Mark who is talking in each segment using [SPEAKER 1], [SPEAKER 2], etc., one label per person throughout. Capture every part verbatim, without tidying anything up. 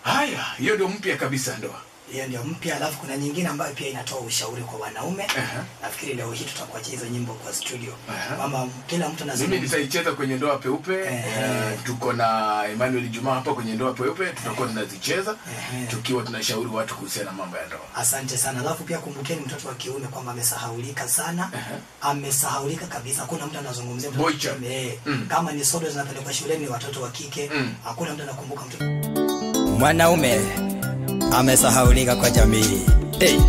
[SPEAKER 1] Haya, hiyo ndio mpya kabisa ndoa.
[SPEAKER 2] Hiyo ndio mpya, alafu kuna nyingine ambayo pia inatoa ushauri kwa wanaume.
[SPEAKER 1] Uh -huh.
[SPEAKER 2] Nafikiri leo hii tutakuwa hizo nyimbo kwa studio.
[SPEAKER 1] Uh -huh.
[SPEAKER 2] Kwamba kila mtu anazungumza.
[SPEAKER 1] Mimi nitaicheza kwenye ndoa peupe. Uh -huh. uh, tuko na Emmanuel Juma hapa kwenye ndoa peupe, tutakuwa tunazicheza uh -huh. tukiwa tunashauri watu kuhusiana na mambo ya ndoa.
[SPEAKER 2] Asante sana. Alafu pia kumbukeni mtoto wa kiume kwamba amesahaulika sana. Uh -huh. Amesahaulika kabisa. Hakuna mtu anazungumzia mtoto wa kiume. Mm. Kama ni sodo zinapelekwa shuleni watoto wa kike, mm. hakuna mtu anakumbuka mtoto.
[SPEAKER 3] Mwanaume amesahaulika kwa jamii. Hey.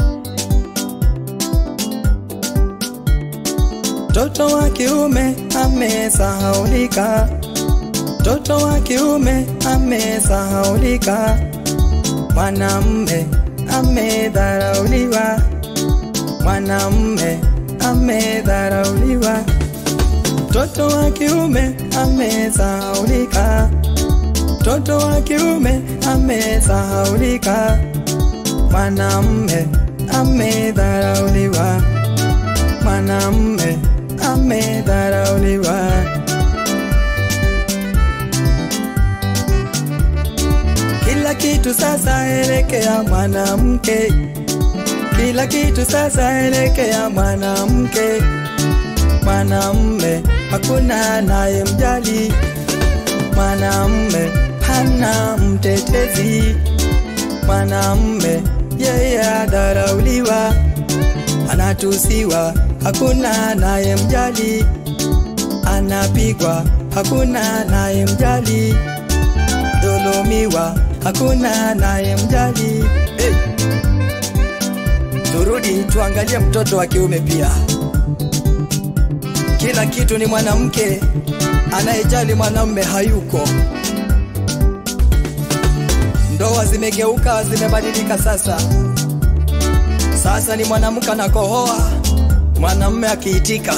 [SPEAKER 3] Toto wa kiume amesahaulika. Toto wa kiume amesahaulika. Mwanamume amedharauliwa. Mwanamume amedharauliwa. Toto wa kiume amesahaulika. Toto wa kiume amesahaulika. Mwanamume amedharauliwa. Mwanamume amedharauliwa. Kila kitu sasa elekea mwanamke. Kila kitu sasa elekea mwanamke. Mwanamume hakuna anayemjali. Mwanamume hana mtetezi. Mwanamume yeye adharauliwa, anatusiwa, hakuna anayemjali. Anapigwa, hakuna anayemjali. Dhulumiwa, hakuna anayemjali. Hey. Turudi tuangalie mtoto wa kiume pia. Kila kitu ni mwanamke, anayejali mwanamume hayuko. Ndoa zimegeuka, zimebadilika sasa. Sasa ni mwanamke anakohoa, mwanamume akiitika.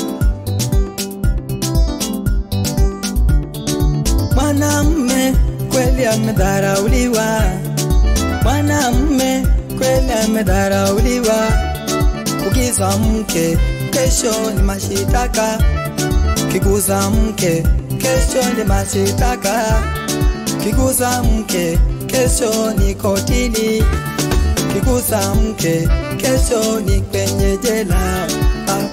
[SPEAKER 3] Mwanamume kweli amedharauliwa. Mwanamume kweli amedharauliwa. Kugiza mke kesho ni mashitaka. Kiguza mke kesho ni mashitaka. Kiguza mke kesho ni kotini. Kiguza mke kesho ni kwenye jela. Ah.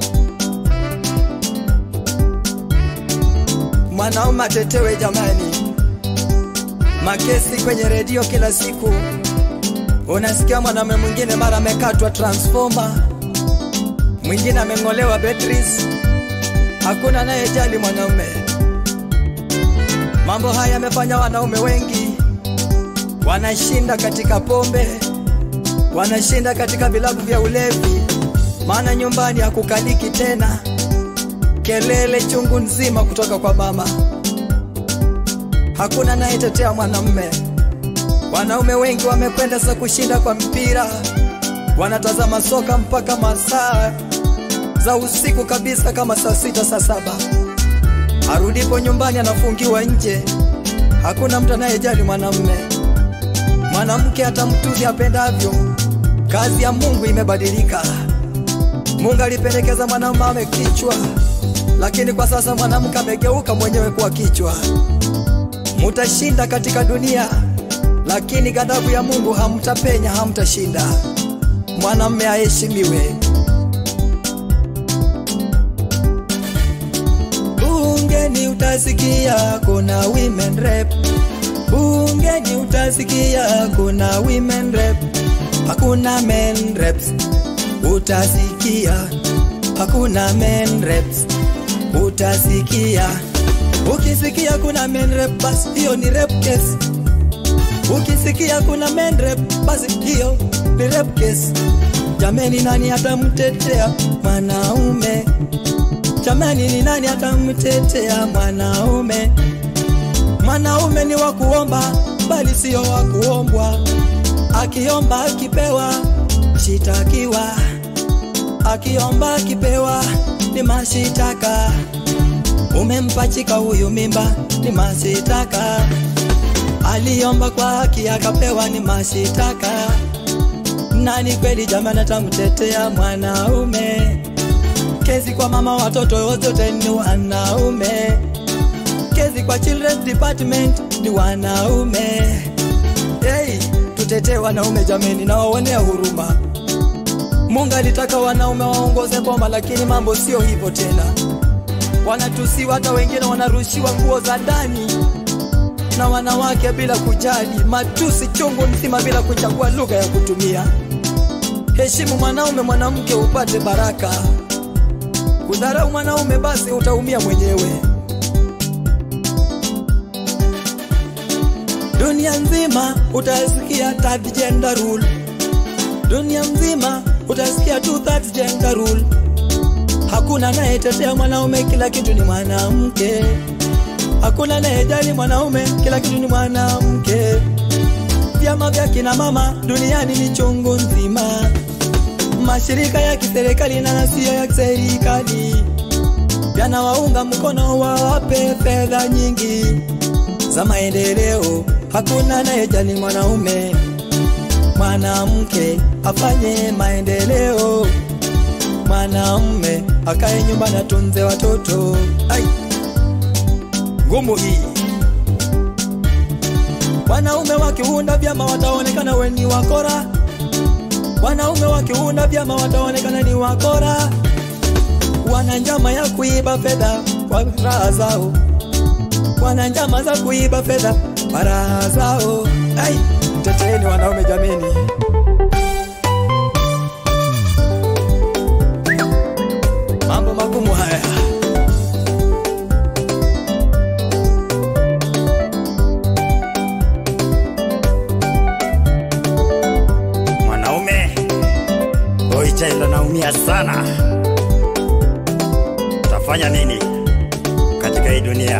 [SPEAKER 3] Mwanaume atetewe jamani. Makesi kwenye redio kila siku. Unasikia mwanaume mwingine mara amekatwa transformer, mwingine amengolewa batteries. Hakuna anayejali mwanaume. Mambo haya yamefanya wanaume wengi wanashinda katika pombe, wanashinda katika vilabu vya ulevi, maana nyumbani hakukaliki tena. Kelele chungu nzima kutoka kwa mama. Hakuna anayetetea mwanamume. Wanaume wengi wamekwenda sasa kushinda kwa mpira. Wanatazama soka mpaka masaa za usiku kabisa, kama saa sita saa saba. Arudipo nyumbani anafungiwa nje. Hakuna mtu anayejali mwanamume. Mwanamke atamtuzi apendavyo. Kazi ya Mungu imebadilika. Mungu alipendekeza mwanamume awe kichwa, lakini kwa sasa mwanamke amegeuka mwenyewe kuwa kichwa. Mutashinda katika dunia, lakini ghadhabu ya Mungu hamtapenya, hamtashinda. Mwanamume aheshimiwe. Bungeni utasikia kuna women rep. Bungeni utasikia kuna women rep. Hakuna men reps. Utasikia hakuna men reps. Utasikia. Ukisikia kuna men rep, basi hiyo ni rep case. Ukisikia kuna men rep, basi hiyo ni rep case. Jameni, nani atamtetea mwanaume? Jamani, ni nani atamtetea mwanaume? Mwanaume ni wa kuomba, bali sio wa kuombwa. Akiomba akipewa, shitakiwa. Akiomba akipewa, ni mashitaka. Umempachika huyu mimba, ni mashitaka. Aliomba kwa haki akapewa, ni mashitaka. Nani kweli jamani atamtetea mwanaume? Kesi kwa mama watoto wote ni wanaume. Kesi kwa children's department ni wanaume. Watetee wanaume jameni, na waonea huruma. Mungu alitaka wanaume waongoze boma, lakini mambo sio hivyo tena. Wanatusiwa, hata wengine wanarushiwa nguo za ndani na wanawake bila kujali, matusi chungu mzima bila kuchagua lugha ya kutumia. Heshimu mwanaume, mwanamke upate baraka. Kudharau mwanaume basi utaumia mwenyewe. Dunia nzima utasikia third gender rule. Dunia nzima utasikia two third gender rule. Hakuna anayetetea mwanaume, kila kitu ni mwanamke. Hakuna anayejali mwanaume, kila kitu ni mwanamke. Vyama vya kina mama duniani ni chungu nzima. Mashirika ya kiserikali na yasiyo ya kiserikali yanawaunga mkono, wawape fedha nyingi za maendeleo. Hakuna anayejali mwanaume, mwanamke afanye maendeleo. Mwanaume akae nyumba na tunze watoto. Ai, ngumu hii. Wanaume wakiunda vyama wataonekana wengi wakora. Wanaume wakiunda vyama wataonekana ni wakora. Wana njama ya kuiba fedha kwa raha zao. Wana njama za kuiba fedha kwa raha zao. Ai, teteeni wanaume jameni. Mambo magumu haya.
[SPEAKER 4] Mwanaume Boychild anaumia sana. Utafanya nini katika hii dunia?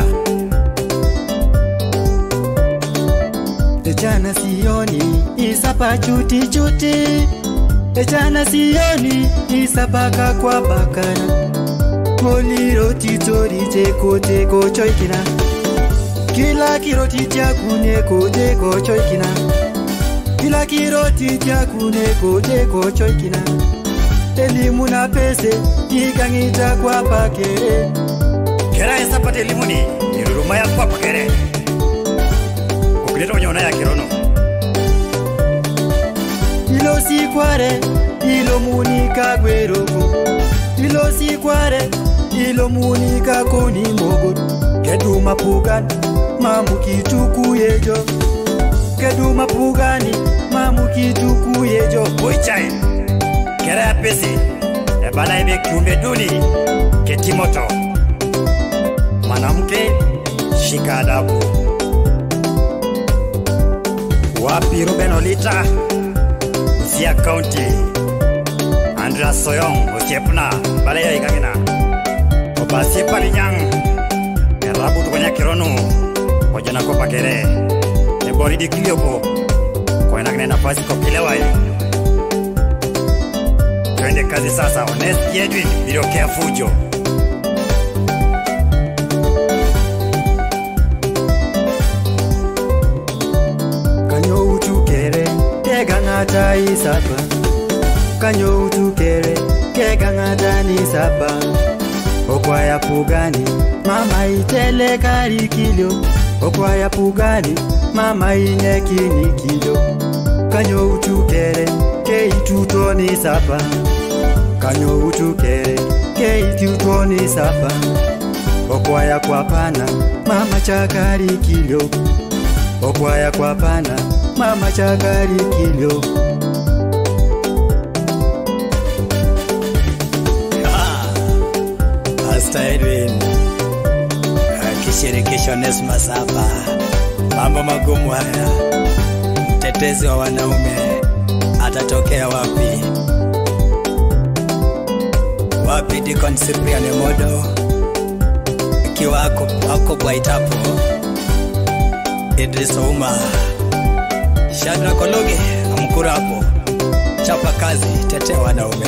[SPEAKER 5] Ejana sioni isapa chuti chuti. Ejana sioni isapaka kwa bakana. Moliroti tori teko teko choikina. Kila kiroti chakune koje ko choikina. Kila kiroti chakune koje ko choikina. Elimu na pese ikangita kwa pakere.
[SPEAKER 4] Kera esapate elimuni iruruma ya kwa pakere. Ukileta wanyona ya kirono.
[SPEAKER 5] Ilo si kware, ilo munika gwerogo. Ilo si kware, ilo munika koni mogo. Keduma pugani, mamu kituku yejo. Keduma pugani, mamu kituku yejo.
[SPEAKER 4] Boychild, kera ya pesi ebana ibe kiumbe duni ketimoto. Mwanamke shika adabu. Wapi Ruben Olita, Busia County. Andrea Soyong, Busiepna, Balaya Igangina. Obasi Palinyang, Erabu tukanya kironu, Ojana kopa kere. Nebori di Kilioko, kwa inakine nafasi kopilewa hii. Twende kazi sasa, Honest Edwin, Birokea Fujo.
[SPEAKER 5] Kanyo utukere, kega ngata isapa. Kanyo utukere, kega ngata ni sapa. Okwaya pugani, mama itele kari kilo. Okwaya pugani, mama inyeki ni kilo. Kanyo utukere, ke ituto ni sapa. Kanyo utukere, ke ituto ni sapa. Okwaya kwa pana, mama chakari kilo. Okwaya kwa pana, mama chakari kilo.
[SPEAKER 3] Pastor Edwin akishirikisha Nesma Saba. Mambo magumu haya. Mtetezi wa wanaume atatokea wapi? Wapi Deacon Cyprian Modo? Ikiwa ako ako Bwaitapo. Idris Ouma, Shadrack Kologe, amkura hapo. Chapa kazi, tetea wanaume.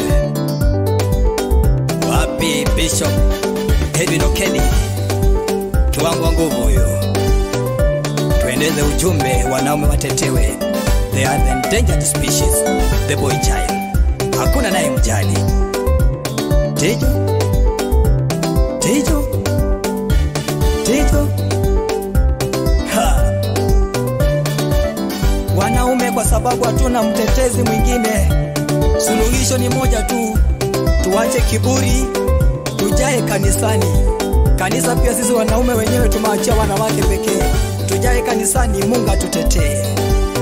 [SPEAKER 3] Wapi Bishop Edwin Okedi, kiwango wa nguvu huyo. Tuendeze ujumbe, wanaume watetewe. They are the endangered species, the boy child. Hakuna naye mjali. Tijo, Tijo, Tijo. Ha. Wanaume kwa sababu hatuna mtetezi mwingine. Suluhisho ni moja tu, tuache kiburi, tujae kanisani. Kanisa pia sisi wanaume wenyewe tumeachia wanawake pekee. Tujae kanisani, Mungu atutetee.